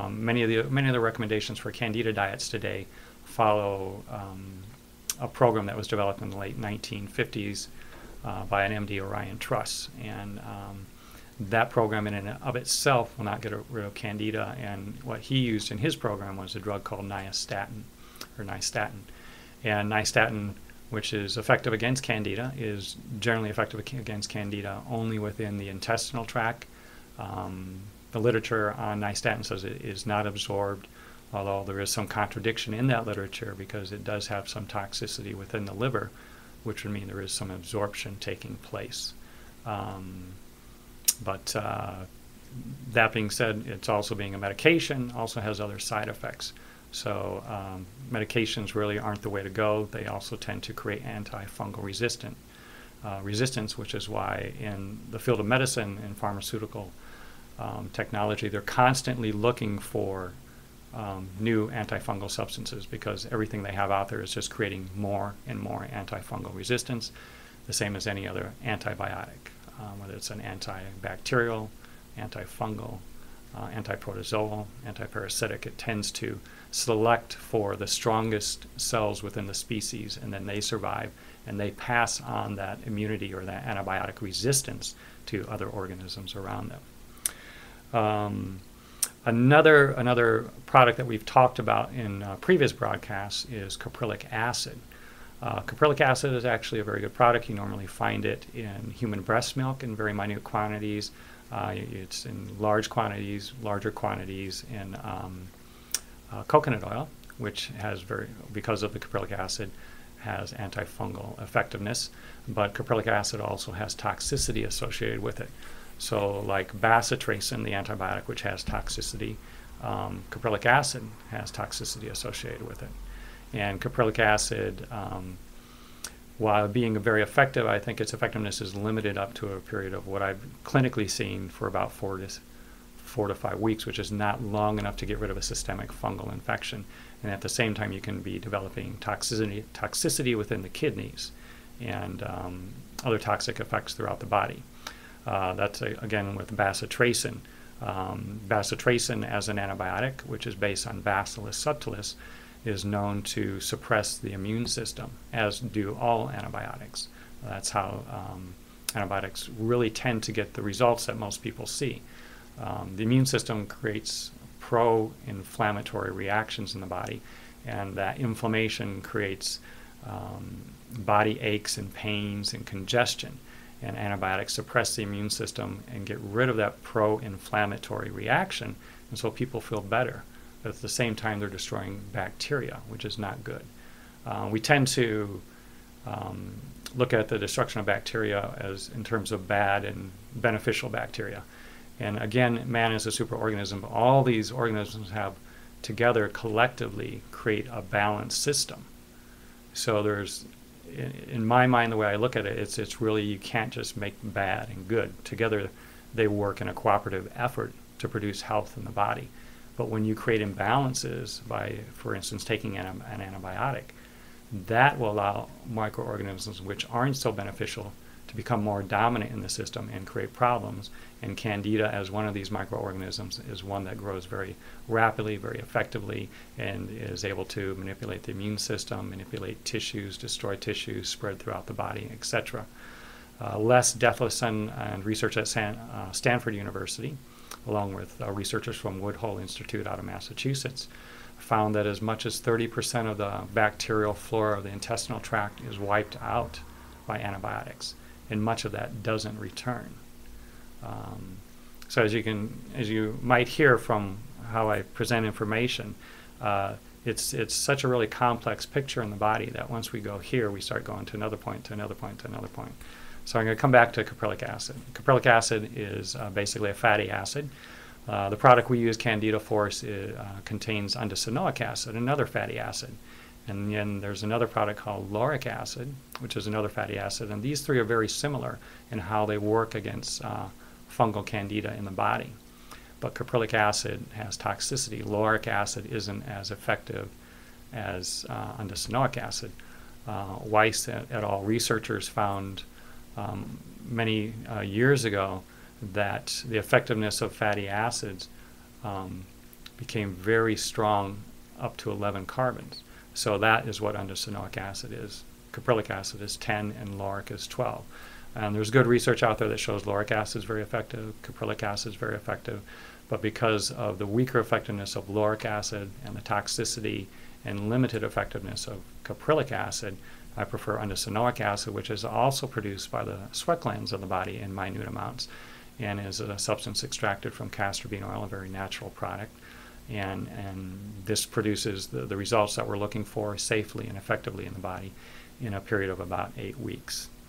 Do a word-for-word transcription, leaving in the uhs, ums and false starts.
um, many of the many of the recommendations for Candida diets today follow um, a program that was developed in the late nineteen fifties uh, by an M D, Orion Truss, and um, that program in and of itself will not get rid of Candida, and what he used in his program was a drug called nystatin, or nystatin. And nystatin, which is effective against Candida, is generally effective against Candida only within the intestinal tract. Um, the literature on nystatin says it is not absorbed, although there is some contradiction in that literature because it does have some toxicity within the liver, which would mean there is some absorption taking place. Um, But uh, that being said, it's also being a medication, also has other side effects. So um, medications really aren't the way to go. They also tend to create antifungal resistant, uh, resistance, which is why in the field of medicine and pharmaceutical um, technology, they're constantly looking for um, new antifungal substances because everything they have out there is just creating more and more antifungal resistance, the same as any other antibiotic. Um, whether it's an antibacterial, antifungal, uh, antiprotozoal, antiparasitic, it tends to select for the strongest cells within the species, and then they survive, and they pass on that immunity or that antibiotic resistance to other organisms around them. Um, another, another product that we've talked about in uh, previous broadcasts is caprylic acid. Uh, caprylic acid is actually a very good product. You normally find it in human breast milk in very minute quantities. Uh, it's in large quantities, larger quantities in um, uh, coconut oil, which has very, because of the caprylic acid, has antifungal effectiveness. But caprylic acid also has toxicity associated with it. So like bacitracin, the antibiotic, which has toxicity, um, caprylic acid has toxicity associated with it. And caprylic acid, um, while being very effective, I think its effectiveness is limited up to a period of what I've clinically seen for about four to, four to five weeks, which is not long enough to get rid of a systemic fungal infection. And at the same time, you can be developing toxicity, toxicity within the kidneys and um, other toxic effects throughout the body. Uh, that's, a, again, with bacitracin. Um, bacitracin as an antibiotic, which is based on Bacillus subtilis, is known to suppress the immune system, as do all antibiotics. That's how um, antibiotics really tend to get the results that most people see. Um, the immune system creates pro-inflammatory reactions in the body, and that inflammation creates um, body aches and pains and congestion. And antibiotics suppress the immune system and get rid of that pro-inflammatory reaction, and so people feel better. But at the same time, they're destroying bacteria, which is not good. Uh, we tend to um, look at the destruction of bacteria as in terms of bad and beneficial bacteria. And again, man is a superorganism. All these organisms have together collectively create a balanced system. So there's, in, in my mind, the way I look at it, it's, it's really, you can't just make bad and good. Together, they work in a cooperative effort to produce health in the body. But when you create imbalances by, for instance, taking an, an antibiotic, that will allow microorganisms which aren't so beneficial to become more dominant in the system and create problems. And Candida, as one of these microorganisms, is one that grows very rapidly, very effectively, and is able to manipulate the immune system, manipulate tissues, destroy tissues, spread throughout the body, et cetera. Uh, Les Dethlison and research at San, uh, Stanford University, along with uh, researchers from Woodhull Institute out of Massachusetts, found that as much as thirty percent of the bacterial flora of the intestinal tract is wiped out by antibiotics, and much of that doesn't return. Um, so as you can, as you might hear from how I present information, uh, it's it's such a really complex picture in the body that once we go here, we start going to another point, to another point, to another point. So I'm going to come back to caprylic acid. Caprylic acid is uh, basically a fatty acid. Uh, the product we use, Candida Force, is, uh, contains undecanoic acid, another fatty acid. And then there's another product called lauric acid, which is another fatty acid. And these three are very similar in how they work against uh, fungal candida in the body. But caprylic acid has toxicity. Lauric acid isn't as effective as uh, undecanoic acid. Uh, Weiss et, et al. Researchers found um, many uh, years ago that the effectiveness of fatty acids um, became very strong up to eleven carbons. So that is what undecanoic acid is. Caprylic acid is ten and lauric is twelve. And there's good research out there that shows lauric acid is very effective, caprylic acid is very effective, but because of the weaker effectiveness of lauric acid and the toxicity and limited effectiveness of caprylic acid, I prefer undecanoic acid, which is also produced by the sweat glands of the body in minute amounts and is a substance extracted from castor bean oil, a very natural product. And, and this produces the, the results that we're looking for safely and effectively in the body in a period of about eight weeks.